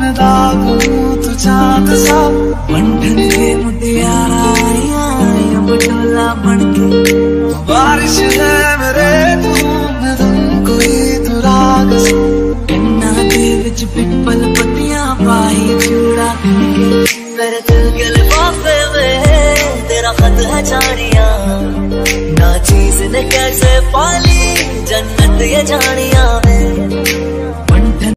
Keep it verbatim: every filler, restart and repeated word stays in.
मैं दाग हूँ तू चांद सा, बंधन के मुटियारा बटोला बनके, बारिश है मेरे तू मैं तुम कोई तू राग सा, कन्ना दे विच पिपल पत्तियां पाई चूड़ा करके, मेरे दिल के लिफाफे में तेरा खत है जानिया, ना चीज ने कैसे पाली जन्नत ये जानिया में।